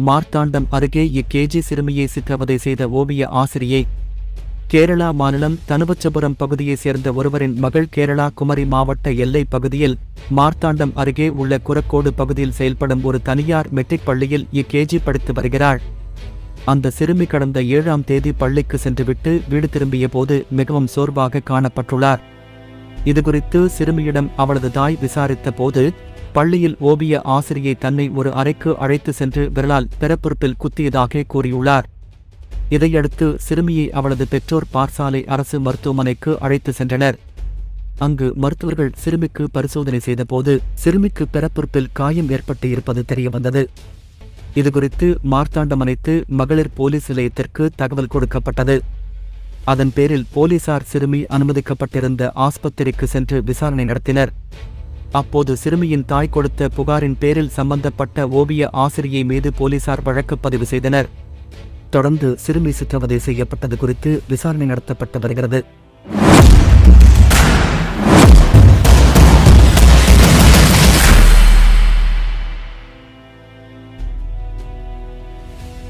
மார்த்தாண்டம் அருகே இக்கேஜி சிறுமியை சித்திரவதை செய்த ஓவிய ஆசிரியை. கேரளா மாநிலம் தனுவச்சபுரம் பகுதியைச் சேர்ந்த ஒருவரின் மகள். கேரளா குமரி மாவட்ட எல்லைப் பகுதியில் மார்த்தாண்டம் அருகே உள்ள குரக்கோடு பகுதியில் செயல்படும் ஒரு தனியார் மெட்ரிக் பள்ளியில் இக்கேஜி படித்து வருகிறாள். அந்த சிறுமி கடந்த 7ஆம் தேதி பள்ளிக்கு சென்றுவிட்டு வீடு திரும்பிய போது மிகவும் சோர்வாக காணப்பட்டுள்ளார். இதுகுறித்து சிறுமியிடம் அவளது தாய் விசாரித்த போது, பள்ளியில் ஓவிய ஆசிரியை தன்னை ஒரு அறைக்கு அழைத்து சென்று விரலால் பிறப்புறுப்பில் குத்தியதாக கூறியுள்ளார். இதையடுத்து சிறுமியை அவளது பெற்றோர் பாற்சாலை அரசு மருத்துவமனைக்கு அழைத்து சென்றனர். அங்கு மருத்துவர்கள் சிறுமிக்கு பரிசோதனை செய்தபோது சிறுமிக்கு பிறப்புறுப்பில் காயம் ஏற்பட்டு இருப்பது தெரியவந்தது. இதுகுறித்து மார்த்தாண்டம் அனைத்து மகளிர் போலீஸ் நிலையத்திற்கு தகவல் கொடுக்கப்பட்டது. அதன் பேரில் போலீசார் சிறுமி அனுமதிக்கப்பட்டிருந்த ஆஸ்பத்திரிக்கு சென்று விசாரணை நடத்தினர். அப்போது சிறுமியின் தாய் கொடுத்த புகாரின் பேரில் சம்பந்தப்பட்ட ஓவிய ஆசிரியை மீது போலீசார் வழக்கு பதிவு செய்தனர். தொடர்ந்து சிறுமி சித்திரவதை செய்யப்பட்டது குறித்து விசாரணை நடத்தப்பட்டு வருகிறது.